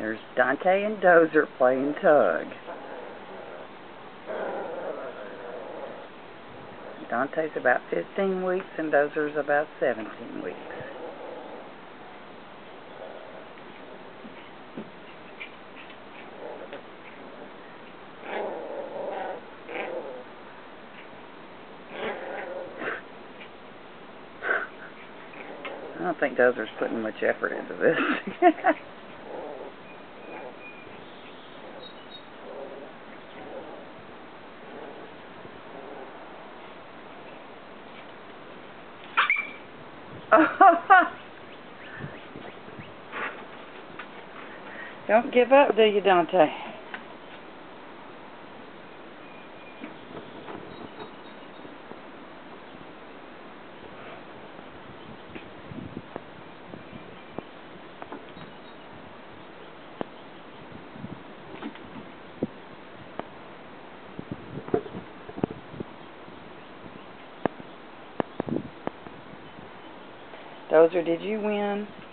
There's Dante and Dozer playing tug. Dante's about 15 weeks and Dozer's about 17 weeks. I don't think Dozer's putting much effort into this. Don't give up, do you, Dante? Dozer, did you win?